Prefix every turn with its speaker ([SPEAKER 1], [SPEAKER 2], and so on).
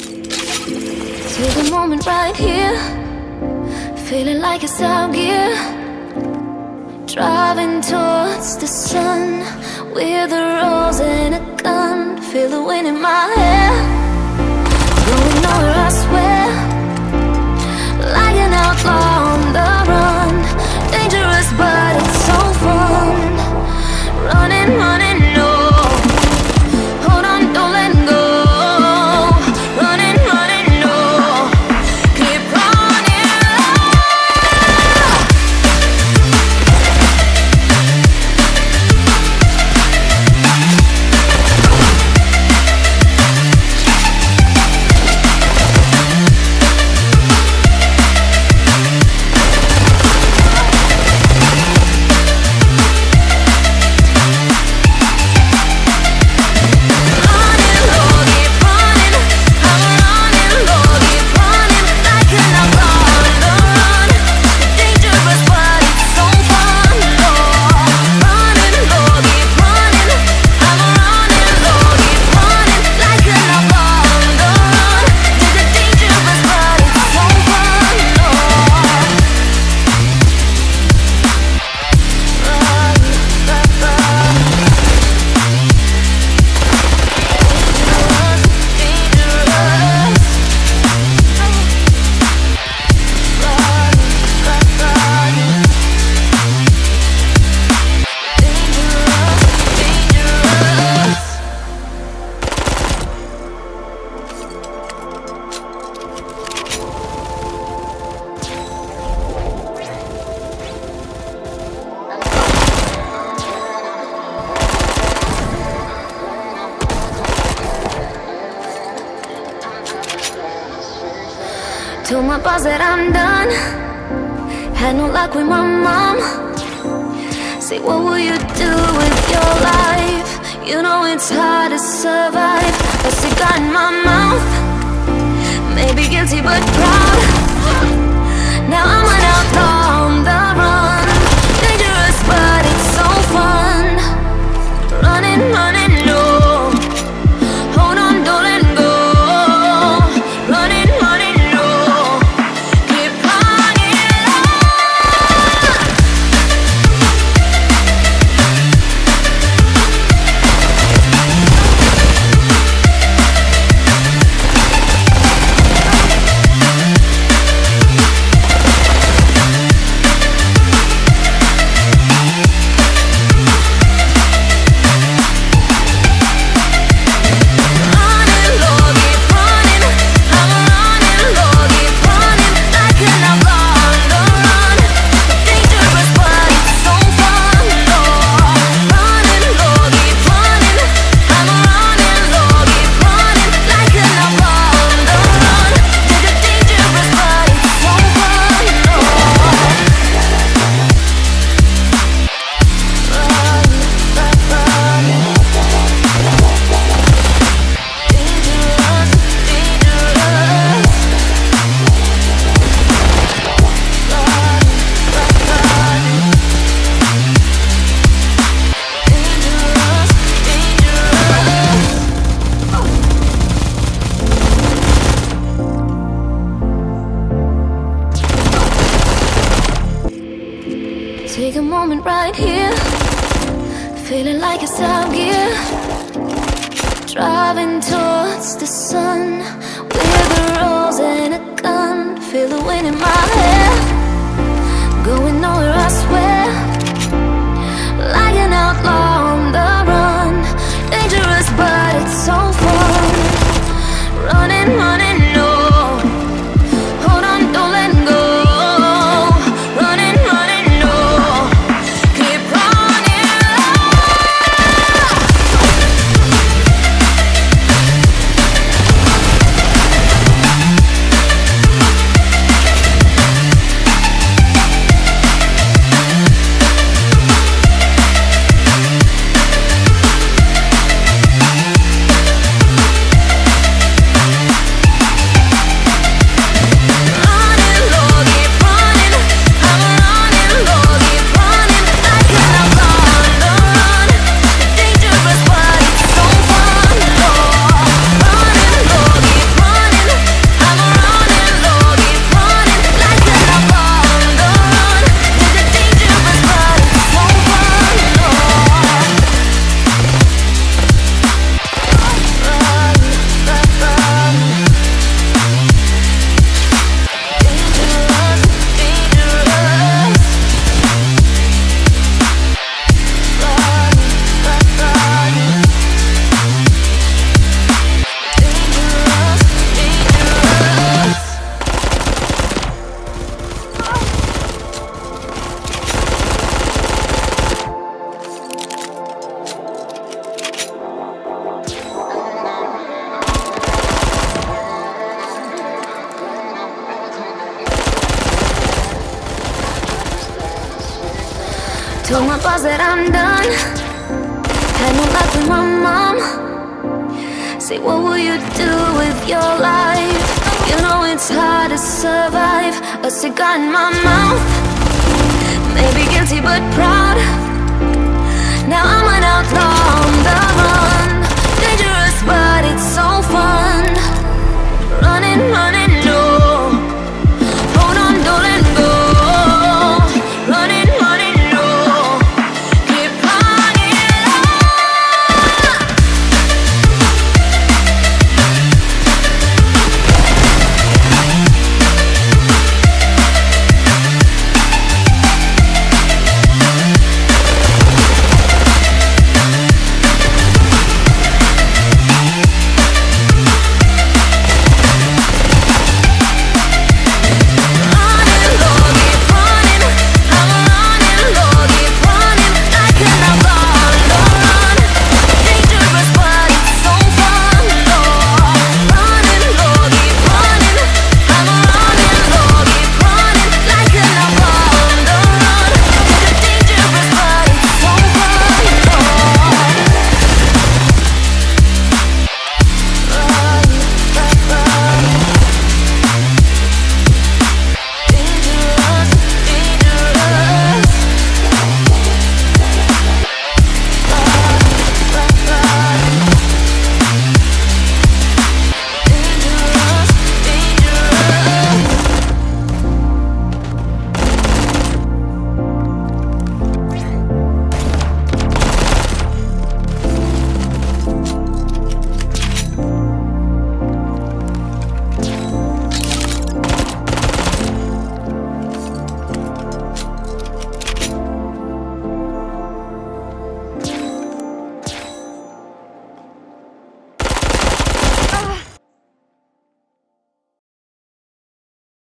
[SPEAKER 1] Take a moment right here, feeling like it's out gear. Driving towards the sun with a rose and a gun. Feel the wind in my hair, going nowhere I swear. Like an outlaw on the run, dangerous but it's so fun. Running, running, no. Hold on, don't let go. Running, running, no. Keep running. Told my boss that I'm done. Had no luck with my mom. Say, what will you do with your life? You know it's hard to survive. A cigar in my mouth, maybe guilty but proud. Now I'm an outlaw on the run. Dangerous but it's so fun. Running, running, no. Hold on, don't let go. Running, running. Take a moment right here, feeling like it's out gear. Driving towards the sun with a rose and a gun. Feel the wind in my hair, going nowhere I swear. Like an outlaw on the run, dangerous but it's so fun. Running, running, no. Hold on, don't let go. Told my boss that I'm done. Had no luck with my mom. Say, what will you do with your life? You know it's hard to survive. A cigar in my mouth. Maybe guilty but proud. Now I'm an outlaw on the run. Dangerous but it's so fun.